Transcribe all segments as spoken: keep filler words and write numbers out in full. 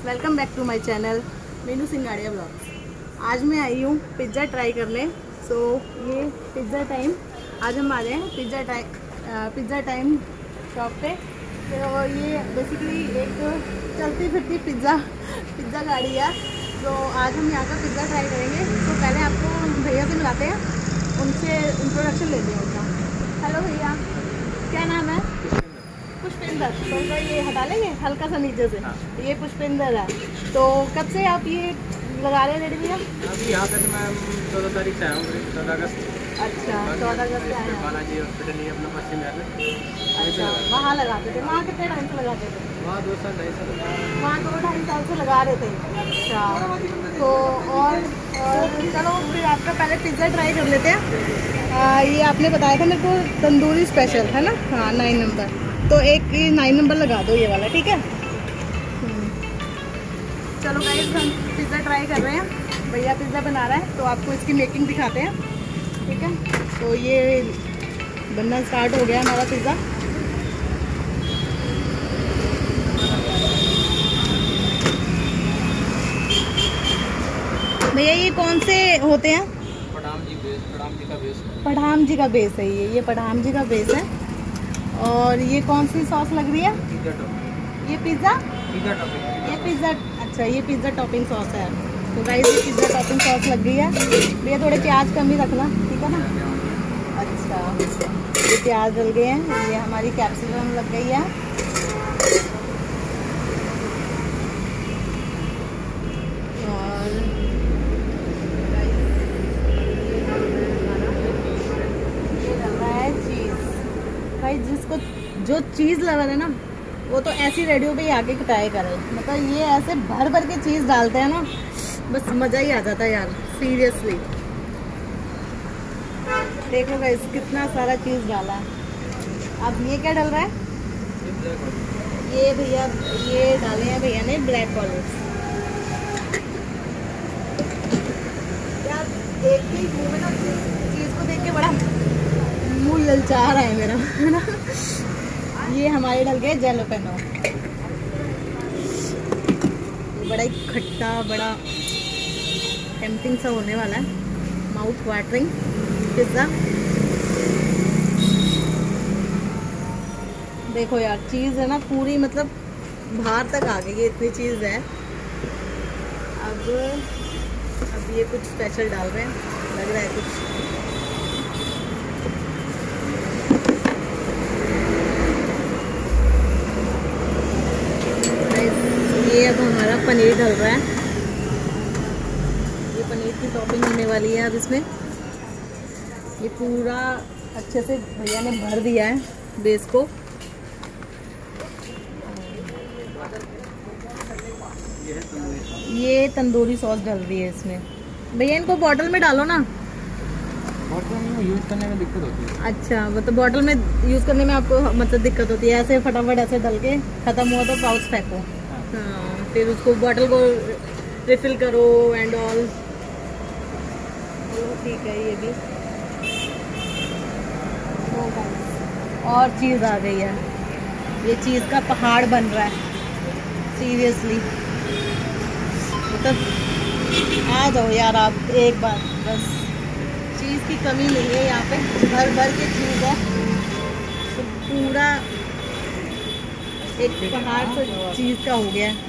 Welcome back to my channel Meenu Singadiya blogs. आज मैं आई हूँ पिज़्ज़ा ट्राई करने। सो so, ये पिज़्ज़ा टाइम, आज हम आ रहे हैं pizza time pizza time shop पे। तो ये बेसिकली एक चलती फिरती पिज़्ज़ा पिज़्ज़ा गाड़ी है। तो आज हम यहाँ का पिज़्ज़ा ट्राई करेंगे। तो पहले आपको भैया से मिलाते हैं, उनसे इंट्रोडक्शन लेते हैं उनका। हेलो भैया, क्या नाम है? पुष्पिंदर। तो ये हटा लेंगे हल्का सा नीचे से। हाँ। ये पुष्पिंदर है। तो कब से आप ये लगा रहे हैं रेडी भैया? अभी यहाँ पे तो मैं चौदह तारीख से आया हूँ, चौदह अगस्त। अच्छा, चौदह अगस्त से आए हैं। बालाजी हॉस्पिटल ही अपना पश्चिम में। अच्छा, वहाँ लगाते थे। वहाँ कितने टाइम से लगाते थे? वहाँ दो साल ढाई साल वहाँ दो ढाई साल से लगा रहे थे। अच्छा, तो और, और चलो फिर आपका पहले पिज़्ज़ा ट्राई कर लेते हैं। आ, ये आपने बताया था मेरे को तंदूरी स्पेशल है ना? हाँ, नाइन नंबर। तो एक ये नाइन नंबर लगा दो, ये वाला, ठीक है। चलो गाइस, हम पिज़्ज़ा ट्राई कर रहे हैं। भैया पिज़्ज़ा बना रहा है तो आपको इसकी मेकिंग दिखाते हैं, ठीक है। तो ये बनना स्टार्ट हो गया हमारा पिज़्ज़ा। भैया ये कौन से होते हैं? पढ़ाम जी बेस, पढ़ाम जी का बेस। पढ़ाम जी का बेस है ये ये पढ़ाम जी का बेस है। और ये कौन सी सॉस लग रही है? Pizza topping. ये पिज़्ज़ा पिज़्ज़ा टॉपिंग। ये पिज़्ज़ा, अच्छा ये पिज़्ज़ा टॉपिंग सॉस है। तो गाइस ये पिज़्ज़ा टॉपिंग सॉस लग गई है। भैया थोड़े प्याज कम ही रखना, ठीक है ना? अच्छा, ये प्याज डल गए हैं। ये हमारी कैप्सिकम लग गई है। और ये डल रहा है चीज़। भाई जिसको जो चीज़ लगा है ना, वो तो ऐसी रेडियो पे ही आके ट्राई करे। मतलब ये ऐसे भर भर के चीज़ डालते हैं ना, बस मज़ा ही आ जाता है यार, सीरियसली। देखो गाइस कितना सारा चीज़ डाला है। अब ये क्या डल रहा है? ये भैया ये डाले हैं भैया ने ब्लैक ऑलिव्स। यार देख के मुँह में ना, चीज़ को देख के बड़ा मुँह ललचा रहा है मेरा, है ना। ये हमारे डल गए जैलोपेनो। बड़ा ही खट्टा, बड़ा टेम्पटिंग सा होने वाला है, माउथ वाटरिंग पिज़्ज़ा। देखो यार चीज़ है ना पूरी, मतलब बाहर तक आ गई है, इतनी चीज़ है। अब अब ये कुछ स्पेशल डाल रहे हैं, लग रहा है कुछ। ये अब हमारा पनीर डल रहा है। ये पनीर की टॉपिंग होने वाली है अब इसमें। ये पूरा अच्छे से भैया ने भर दिया है बेस को। ये तंदूरी सॉस डल रही है इसमें। भैया इनको बॉटल में डालो ना। बॉटल में यूज़ करने में दिक्कत होती है। अच्छा, मतलब बॉटल में यूज़ करने में आपको मतलब दिक्कत होती है। ऐसे फटाफट ऐसे डल के ख़त्म हुआ तो पाउच फेंको। हाँ, फिर उसको बॉटल को रिफिल करो एंड ऑल। ठीक है, ये भी और चीज़ आ गई है। ये चीज़ का पहाड़ बन रहा है, सीरियसली। मतलब आ जाओ यार आप एक बार, बस चीज़ की कमी नहीं है यहाँ पे, भर भर के चीज़ है। तो पूरा एक पहाड़ से चीज़ का हो गया है।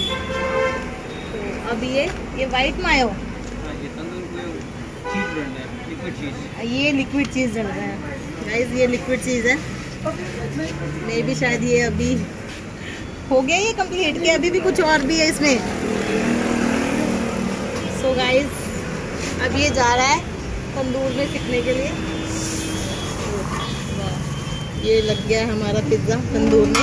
तो अब ये ये वाइट मायो, ये तंदूर चीज़ बन रहा है, लिक्विड चीज़। ये लिक्विड चीज़ डल रहा है गाइस, ये लिक्विड चीज़ है। मे भी शायद ये अभी हो गया ये कंप्लीट, के अभी भी कुछ और भी है इसमें। सो so गाइस अब ये जा रहा है तंदूर में सिकने के लिए। ये लग गया है हमारा पिज़्ज़ा तंदूर में।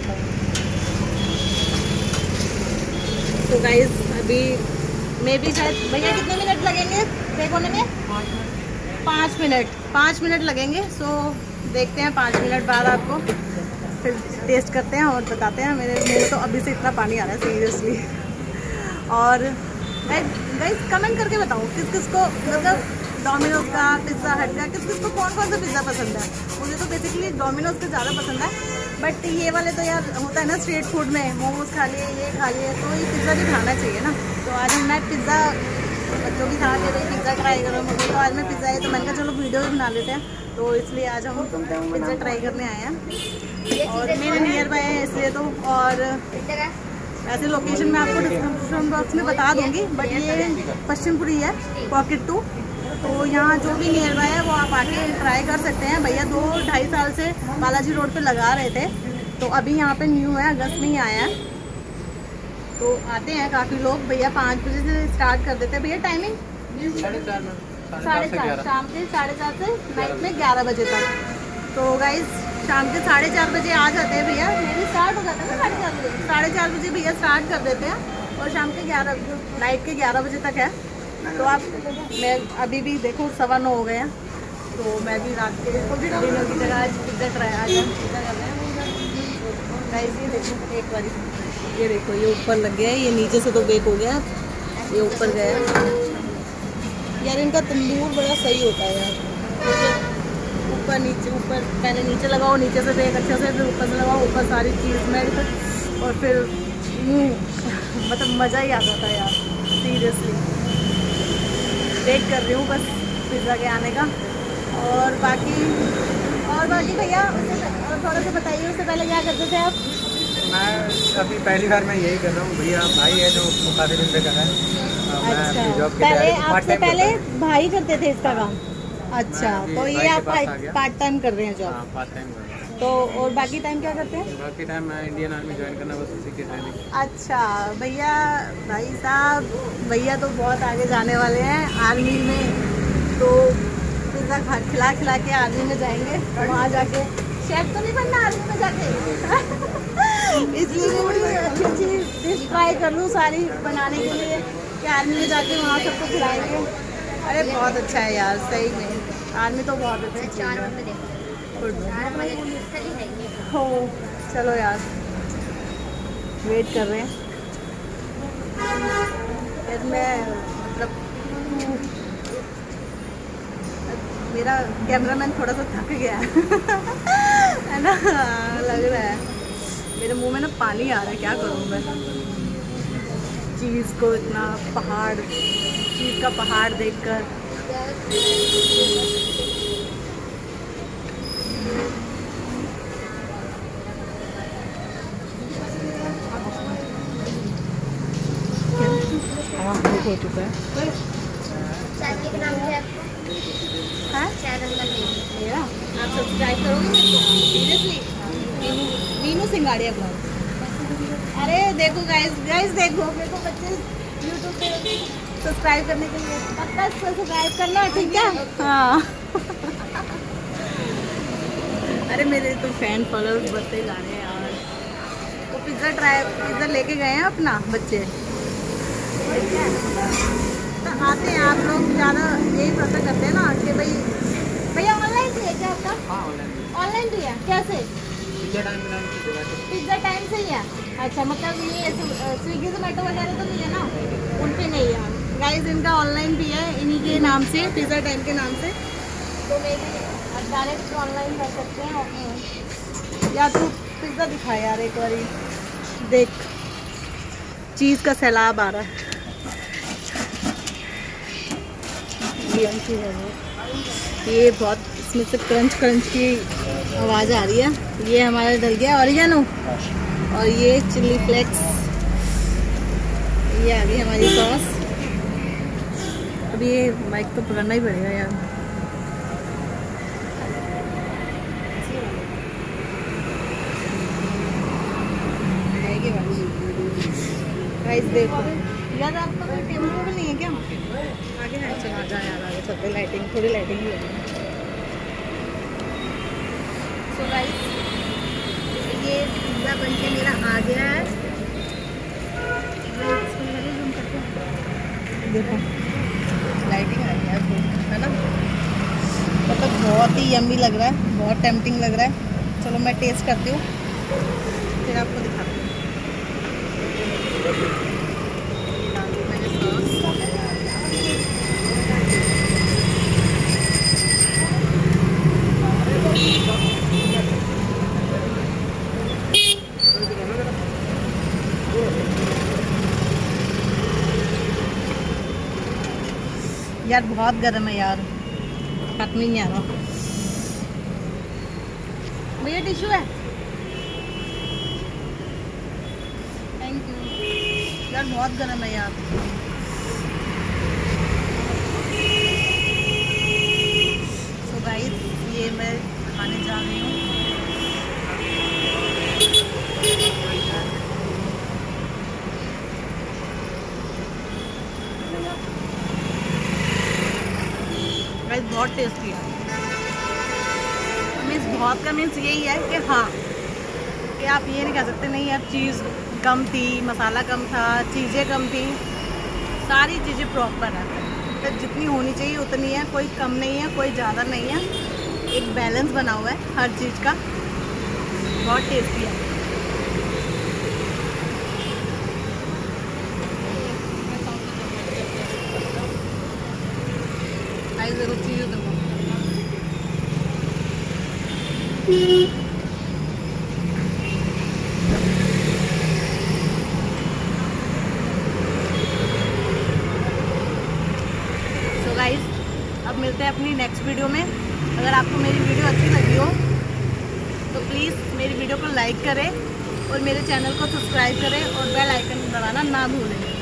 तो गाइस अभी मे भी शायद भैया कितने मिनट लगेंगे बेक होने में? पाँच मिनट पाँच मिनट लगेंगे। सो देखते हैं पाँच मिनट बाद आपको फिर टेस्ट करते हैं और बताते हैं। मेरे मुंह तो अभी से इतना पानी आ रहा है सीरियसली। और गाइस कमेंट करके बताओ किस किस को, मतलब डोमिनोज का, पिज़्ज़ा हट का, किस किस को कौन कौन सा पिज़्ज़ा पसंद है। मुझे तो बेसिकली डोमिनोज का ज़्यादा पसंद है। बट ये वाले तो यार होता है ना स्ट्रीट फूड में, मोमोज खा लिए, ये खा लिए, तो ये पिज़्ज़ा भी खाना चाहिए ना। तो आज हम मैं पिज़्ज़ा, बच्चों भी खा के भाई पिज़्ज़ा ट्राई करो मम्मी, तो आज मैं पिज़्ज़ा है तो मैंने कहा चलो वीडियो भी बना लेते हैं, तो इसलिए आज हम पिज़्ज़ा ट्राई करने आए हैं और मेरे नियर बाय है इसलिए तो। और ऐसे लोकेशन मैं आपको डिस्क्रिप्शन बॉक्स में बता दूंगी, बट ये पश्चिमपुरी है पॉकेट टू, तो यहाँ जो भी नियर बाय है वो आप आके ट्राई कर सकते हैं। भैया दो ढाई साल से बालाजी रोड पे लगा रहे थे, तो अभी यहाँ पे न्यू है, अगस्त में ही आया है, तो आते हैं काफ़ी लोग। भैया पाँच बजे से स्टार्ट कर देते हैं। भैया टाइमिंग साढ़े चार में साढ़े चार, शाम के साढ़े चार से नाइट में ग्यारह बजे तक। तो गाइस शाम के साढ़े चार बजे आ जाते हैं भैया, मेरी स्टार्ट हो जाता है ना साढ़े चार बजे, साढ़े चार बजे भैया स्टार्ट कर देते हैं और शाम के ग्यारह नाइट के ग्यारह बजे तक है। तो आप, मैं अभी भी देखो सवा नौ हो गए हैं, तो मैं भी रात के डिनर की जगह आज पिज़्ज़ा ट्राई आज हम पिज़्ज़ा कर रहे हैं। गाइस ये देखो एक बारी, ये देखो ये ऊपर लग गया है, ये नीचे से तो बेक हो गया, ये ऊपर गया है यार। इनका तंदूर बड़ा सही होता है यार, ऊपर नीचे, ऊपर पहले नीचे लगाओ, नीचे से बेक अच्छे से, फिर ऊपर से लगाओ, ऊपर सारी चीज़ मेल्ट, और फिर मतलब मज़ा ही आ जाता है यार सीरियसली। वेट कर रही हूँ बस पिज़्ज़ा के आने का। और बाकी और बाकी भैया और थोड़ा सा बताइए, उससे पहले क्या करते थे आप? मैं अभी पहली बार मैं यही कर रहा हूँ। भैया भाई है जो काफ़ी दिन से कर रहा है। अच्छा, पहले आपसे पहले भाई करते थे इसका काम? अच्छा, तो ये आप पार्ट टाइम कर रहे हैं जॉब? पार्ट टाइम कर रहे हैं। तो और बाकी टाइम क्या करते हैं? बाकी टाइम मैं इंडियन आर्मी ज्वाइन करना, बस उसी की ट्रेनिंग। अच्छा भैया, भाई साहब भैया तो बहुत आगे जाने वाले हैं आर्मी में, तो पिज़्ज़ा खा खिला खिला के आर्मी में जाएंगे, वहाँ जाके शेफ तो नहीं बनना आर्मी में जाके इसलिए मैं बड़ी अच्छी अच्छी डिश ट्राई कर लूँ सारी बनाने के लिए कि आर्मी में जाके वहाँ सबको खिलाएंगे। अरे बहुत अच्छा है यार, सही में आर्मी तो बहुत अच्छी चीज़ है। हो चलो यार, वेट कर रहे हैं यार। मैं मतलब मेरा कैमरामैन थोड़ा सा थक गया है ना, लग रहा है मेरे मुंह में ना पानी आ रहा है, क्या करूँ मैं। चीज़ को इतना पहाड़, चीज़ का पहाड़ देखकर हो चुका है। आप सब्सक्राइब करोगे मेरे को सीरियसली? मीनू सिंगाड़िया ब्लॉग। अरे देखो गाइस, गाइस देखो मेरे को बच्चे यूट्यूब पे सब्सक्राइब करने के लिए पक्का सब्सक्राइब करना, ठीक है? हाँ अरे मेरे तो फैन फॉलोअर्स बढ़ते जा रहे हैं यार। तो पिज़्ज़ा ट्राई पिज़्ज़ा लेके गए हैं अपना बच्चे, तो आते हैं आप लोग ज़्यादा यही प्रेफर करते हैं ना कि भाई भैया ऑनलाइन भी है क्या आपका? हाँ ऑनलाइन ऑनलाइन भी है, कैसे? पिज़्ज़ा टाइम में पिज़्ज़ा टाइम से ही है? अच्छा, मतलब ये स्विगी जोमेटो वगैरह तो नहीं है ना, उन पे नहीं है गाइस। इनका ऑनलाइन भी है इन्हीं के नाम से, पिज़्ज़ा टाइम के नाम से, तो मैं भी डायरेक्ट ऑनलाइन कर सकते हैं। या तो पिज़्ज़ा दिखा यार एक बारी, देख चीज़ का सैलाब आ रहा है। ये बहुत इसमें से क्रंच क्रंच की आवाज़ आ रही है। ये हमारा डल गया ऑरिगेनो, और ये चिल्ली फ्लेक्स, ये आ गई हमारी सॉस। अब ये माइक तो पकड़ना ही पड़ेगा यार। गाइस देखो यार, आपका कोई टेबल टेबल नहीं है क्या आगे? है, चला जाए यार आगे चलते, लाइटिंग थोड़ी लाइटिंग ही होगी। सो गाइस ये पिज़्ज़ा बन के मेरा आ गया है, देखो लाइटिंग आ गया है ना, मतलब बहुत ही यम्मी लग रहा है, बहुत टेम्पटिंग लग रहा है। चलो मैं टेस्ट करती हूँ फिर आपको दिखाती हूँ। यार बहुत गर्म है यार, हाथ में नहीं आ रहा। भैया टिश्यू है? Thank you. यार बहुत गर्म है यार। सो गाइस ये मैं खाने जा रही हूँ। गाइस बहुत टेस्टी है। मीन्स बहुत का मीन्स यही है कि हाँ कि आप ये नहीं कह सकते नहीं यार चीज़ कम थी, मसाला कम था, चीज़ें कम थी, सारी चीज़ें प्रॉपर है। तो जितनी होनी चाहिए उतनी है, कोई कम नहीं है, कोई ज़्यादा नहीं है, एक बैलेंस बना हुआ है हर चीज़ का। बहुत टेस्टी है। आई ज़रूर चीज़ देखो। सो गाइस अब मिलते हैं अपनी नेक्स्ट वीडियो में। अगर आपको मेरी वीडियो अच्छी लगी हो तो प्लीज़ मेरी वीडियो को लाइक करें और मेरे चैनल को सब्सक्राइब करें और बेल आइकन दबाना ना भूलें।